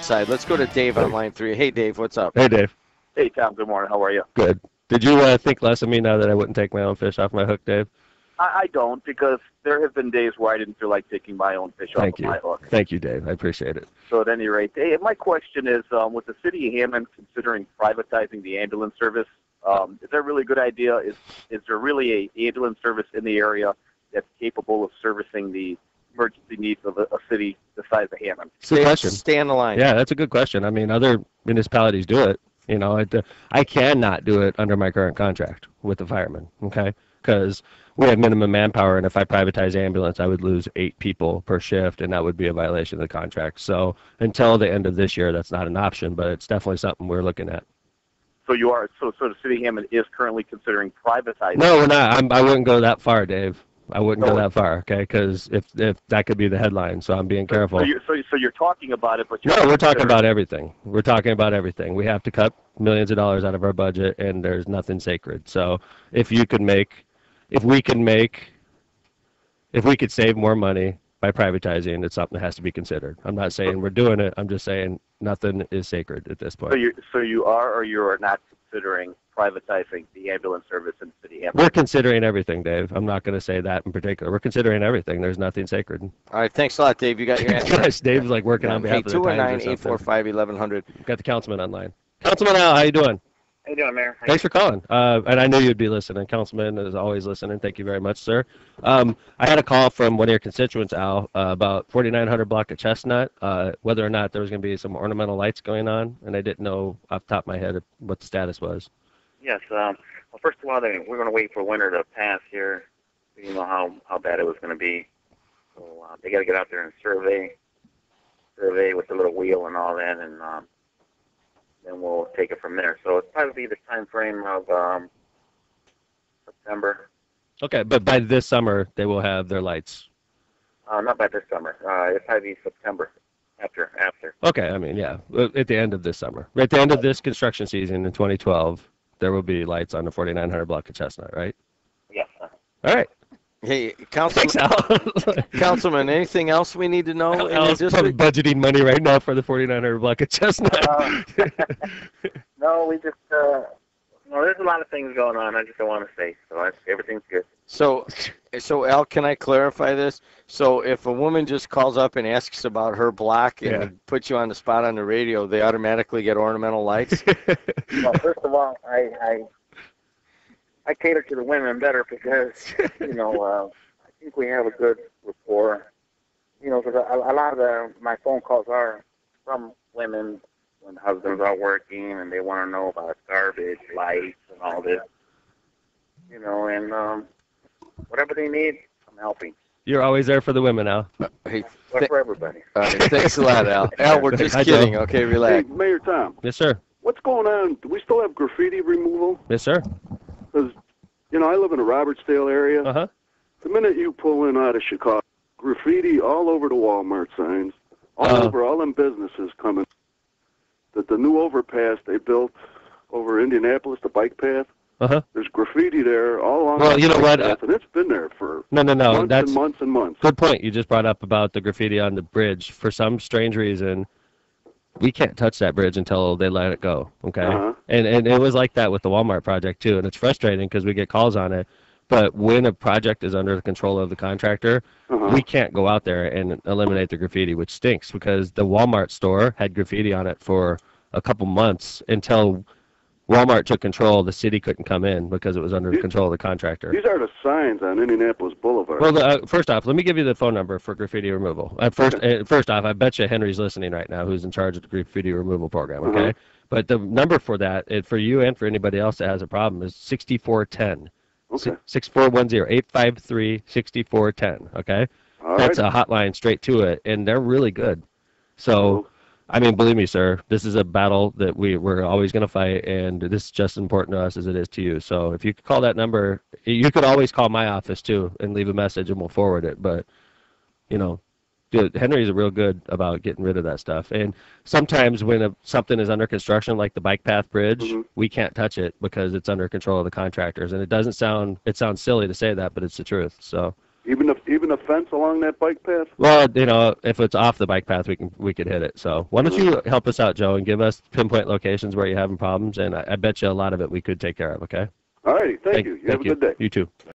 side. Let's go to Dave on line 3. Hey, Dave, what's up? Hey, Dave. Hey, Tom. Good morning. How are you? Good. Did you think less of me now that I wouldn't take my own fish off my hook, Dave? I don't, because there have been days where I didn't feel like taking my own fish off of my hook. Thank you, Dave. I appreciate it. So at any rate, hey, my question is, with the city of Hammond considering privatizing the ambulance service, is that really a good idea? Is there really a ambulance service in the area that's capable of servicing the emergency needs of a city the size of Hammond? Good question. Stay on the line. Yeah, that's a good question. I mean, other municipalities do it. You know, I cannot do it under my current contract with the firemen, okay? Because we have minimum manpower, and if I privatize ambulance, I would lose 8 people per shift, and that would be a violation of the contract. So until the end of this year, that's not an option, but it's definitely something we're looking at. So you are so the city of Hammond is currently considering privatizing. No, we're not. I wouldn't go that far, Dave. I wouldn't go that far, okay? Because if that could be the headline, so I'm being careful. So you're talking about it, but no, we're talking about everything. We're talking about everything. We have to cut millions of dollars out of our budget, and there's nothing sacred. So if we could save more money by privatizing, it's something that has to be considered. I'm not saying we're doing it. I'm just saying nothing is sacred at this point. So you are or you are not considering privatizing the ambulance service in the city of Hammond? We're considering everything, Dave. I'm not going to say that in particular. We're considering everything. There's nothing sacred. All right, thanks a lot, Dave. You got your answer. Gosh, Dave's like working on behalf of the Times or something. 219-845-1100. Got the councilman online. Councilman Al, how you doing? How you doing, Mayor? Thanks for calling. And I knew you'd be listening. Councilman is always listening. Thank you very much, sir. I had a call from one of your constituents, Al, about 4900 block of Chestnut, whether or not there was going to be some ornamental lights going on, and I didn't know off the top of my head what the status was. Yes. Well, first of all, we're going to wait for winter to pass here. We didn't know how bad it was going to be. So they got to get out there and survey with the little wheel and all that, and then we'll take it from there. So it'll probably be the time frame of September. Okay, but by this summer, they will have their lights. Not by this summer. It'll probably be September after. Okay, I mean, yeah, at the end of this summer. At the end of this construction season in 2012, there will be lights on the 4900 block of Chestnut, right? Yes. All right. Hey, Councilman, anything else we need to know? Al's probably budgeting money right now for the 4900 block of Chestnut. No, we just, there's a lot of things going on. I just don't want to say. So everything's good. So Al, can I clarify this? So if a woman just calls up and asks about her block and puts you on the spot on the radio, they automatically get ornamental lights? Well, first of all, I cater to the women better because, I think we have a good rapport. Because a lot of my phone calls are from women when husbands are working and they want to know about garbage, lights, and all this. And whatever they need, I'm helping. You're always there for the women, Al. Hey, for everybody. Thanks a lot, Al. Al, we're just kidding. Joe. Okay, relax. Hey, Mayor Tom. Yes, sir. What's going on? Do we still have graffiti removal? Yes, sir. Because, I live in the Robertsdale area. Uh-huh. The minute you pull in out of Chicago, graffiti all over the Walmart signs, all over all them businesses coming. The new overpass they built over Indianapolis, the bike path. Uh-huh. There's graffiti there all along. Well, you know what? And it's been there for months and months and months. Good point you just brought up about the graffiti on the bridge. For some strange reason, we can't touch that bridge until they let it go, okay? Uh-huh. And it was like that with the Walmart project, too, and it's frustrating because we get calls on it. But when a project is under the control of the contractor, we can't go out there and eliminate the graffiti, which stinks because the Walmart store had graffiti on it for a couple months until Walmart took control. The city couldn't come in because it was under the control of the contractor. These are the signs on Indianapolis Boulevard. Well, first off, let me give you the phone number for graffiti removal. First off, I bet you Henry's listening right now, who's in charge of the graffiti removal program, okay? But the number for that, for you and for anybody else that has a problem, is 6410. Okay. 6410-853-6410, okay? That's a hotline straight to it, and they're really good. So, I mean, believe me, sir, this is a battle that we're always going to fight, and this is just as important to us as it is to you. So if you could call that number, you could always call my office, too, and leave a message, and we'll forward it. But, dude, Henry's real good about getting rid of that stuff. And sometimes when something is under construction, like the bike path bridge, we can't touch it because it's under control of the contractors. And it sounds silly to say that, but it's the truth. So Even a fence along that bike path? Well, you know, if it's off the bike path, we could hit it. So why don't you help us out, Joe, and give us pinpoint locations where you're having problems, and I bet you a lot of it we could take care of. Okay. All righty. Thank you. You have a good day. You too.